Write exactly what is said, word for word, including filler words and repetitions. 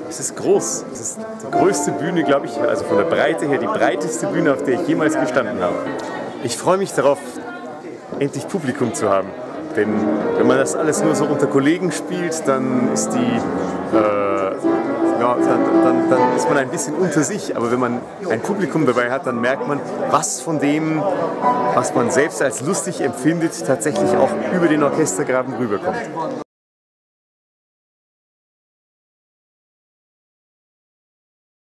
Es ist groß. Es ist die größte Bühne, glaube ich, also von der Breite her die breiteste Bühne, auf der ich jemals gestanden habe. Ich freue mich darauf, endlich Publikum zu haben. Denn wenn man das alles nur so unter Kollegen spielt, dann ist die, äh, ja, dann, dann, dann ist man ein bisschen unter sich. Aber wenn man ein Publikum dabei hat, dann merkt man, was von dem, was man selbst als lustig empfindet, tatsächlich auch über den Orchestergraben rüberkommt.